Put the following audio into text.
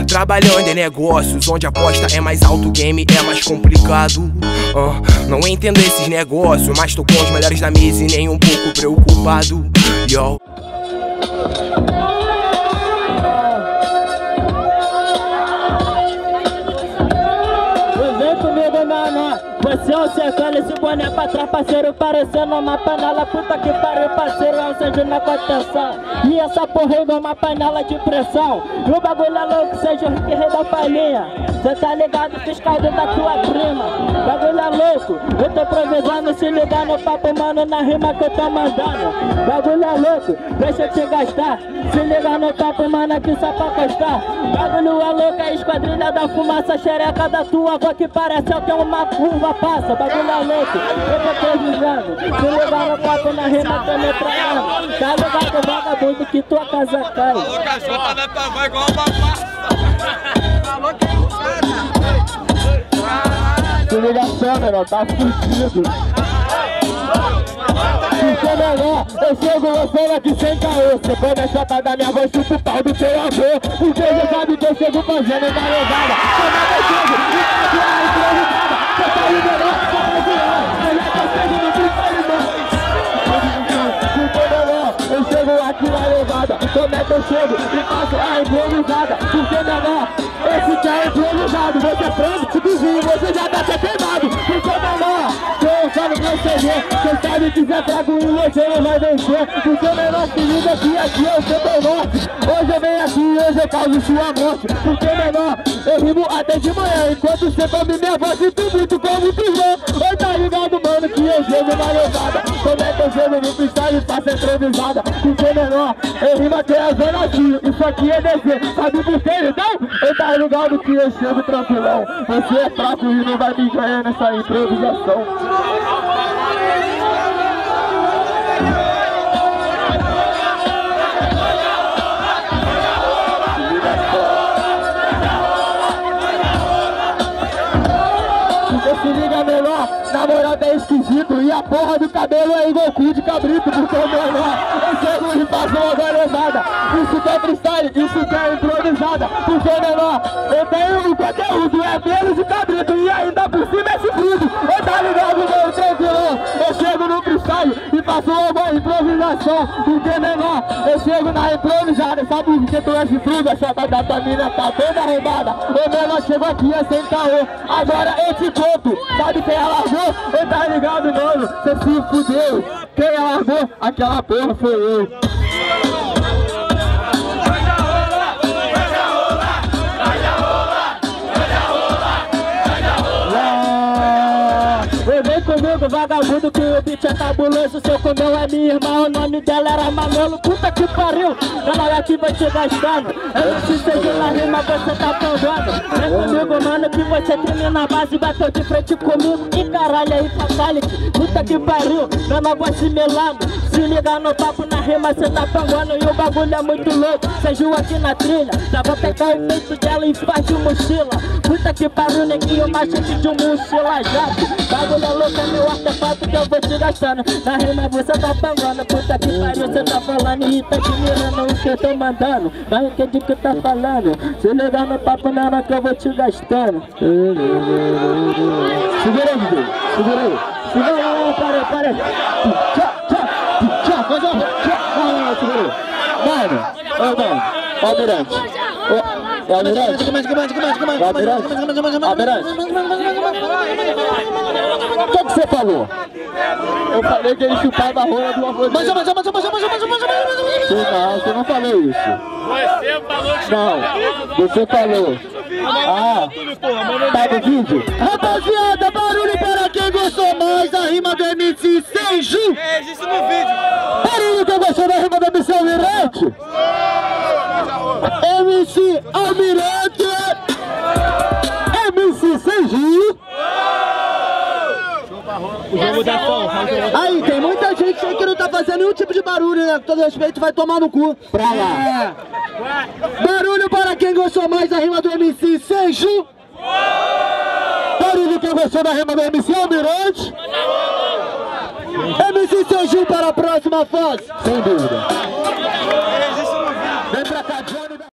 Trabalhando em negócios onde a aposta é mais alto, o game é mais complicado. Não entendo esses negócios, mas tô com os melhores da mesa e nem um pouco preocupado. Yo. Você é um secando esse boné pra trás, parceiro, parecendo uma panela. Puta que pariu, parceiro, é um seja na contenção. E essa porra é uma panela de pressão. E o bagulho é louco, seja o Rick Rei da palhinha. Cê tá ligado, fiscal da tua prima. Bagulho é louco, eu tô improvisando, se ligar no papo, mano, na rima que eu tô mandando. Bagulho é louco, deixa eu te gastar. Se ligar no papo, mano, aqui só pra costar. Bagulho é louco, a esquadrilha da fumaça, xereca da tua avó que parece até uma curva passa. Bagulho é louco, eu tô precisando. Se ligar no papo, na rima, tô me traindo. Tá ligado, vagabundo, que tua casa cai. Falou que a jota da tua avó igual uma pasta. Falou que se liga só, menor, tá fudido. Se é melhor, eu chego lançando aqui sem caô. Você põe na chota da minha voz, chupa o pau do teu amor. Porque você sabe que eu chego fazendo uma levada. Como é que eu chego? E tá de improvisada. Você tá aí menor, só pra zoar. Olha que eu chego no eu chego aqui na levada, como é que eu chego e faço a improvisada? Porque menor, esse que é improvisado, você prende, se desvia, você já tá até queimado. Porque menor, eu falo pra você ver, você sabe que já trago um você não vai vencer. Porque menor, se liga que aqui eu sou teu norte. Hoje eu venho aqui e hoje eu causo sua morte. Porque menor, eu rimo até de manhã, enquanto você come minha voz e tu muito como tu vê. Oi, tá ligado, mano, que eu chego na levada. Como é que eu chego no freestyle e faço a improvisada? Porque menor, eu rimo até a zona sul, isso aqui é descer. Sabe por quê, então? Eu tá ligado que eu chego tranquilão. Você é fraco e não vai me ganhar nessa improvisação. Se liga menor, na moral tá esquisito. E a porra do cabelo é igual cu de cabrito. Porque menor, eu chego e faço uma galezada. Isso que é freestyle, isso que é improvisada. Porque menor, eu tenho o conteúdo, é pelo de cabrito. E ainda por cima é chifrudo. Eu tá ligado, meu tranquilão. Eu chego no freestyle e faço uma improvisação. Porque menor, eu chego na improvisada. Sabe por que tu é chifrudo? A chota da tua mina tá toda arrombada. O menor chegou aqui é sem caô. Agora eu te conto. Sabe quem alargou? Eu tá ligado, mano? Cê se fudeu. Quem alargou? Aquela porra foi eu. Vem comigo, vagabundo, que o beat é cabuloso. Seu comeu é minha irmã, o nome dela era Manolo. Puta que pariu, ela aqui vai te gastando. Eu não te sei na rima, você tá pangando. Vem comigo, mano, que você treina na base. Bateu de frente comigo, e caralho aí, fatality. Puta que pariu, meu voz se melando. Se liga no papo, na rima cê tá pangando. E o bagulho é muito louco, cê aqui na trilha. Já vou pegar o peito dela e faz de mochila. Puta que pariu, neguinho, machete de mochila jato. Bagulho é louco, é meu artefato que eu vou te gastando. Na rima você tá pangando, puta que pariu, cê tá falando e tá admirando o que eu tô mandando. Vai entender o que tá falando. Se liga no papo, nada que eu vou te gastando. Segura aí, Gugu, segura aí. Segura aí, para aí. Tchau, segura aí. Mano, ô Almirante. É Almirante? Almirante? O que você falou? Eu falei que ele chupava a rola do avô dele. Você não falou isso. Você falou que não, você falou. Ah, tá no vídeo? Rapaziada, barulho para quem gostou mais da rima do MC Senju. É, isso no vídeo. Barulho quem gostou da rima do MC Almirante. MC Almirante. MC Senju. Aí, tem muita gente aí que não tá fazendo nenhum tipo de barulho, né? Com todo respeito, vai tomar no cu. Pra lá. Barulho para quem gostou mais da rima do MC Senju. Barulho quem gostou da rima do MC Almirante. MC Senju para a próxima fase. Sem dúvida.